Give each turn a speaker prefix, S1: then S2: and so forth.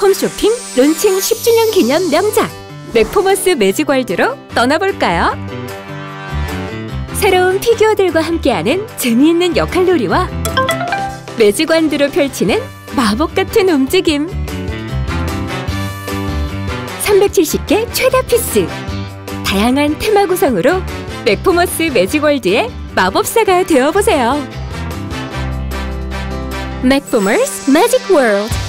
S1: 홈쇼핑 론칭 10주년 기념 명작 맥포머스 매직월드로 떠나볼까요? 새로운 피규어들과 함께하는 재미있는 역할놀이와 매직원드로 펼치는 마법 같은 움직임. 370개 최다 피스, 다양한 테마 구성으로 맥포머스 매직월드의 마법사가 되어보세요. 맥포머스 매직 월드.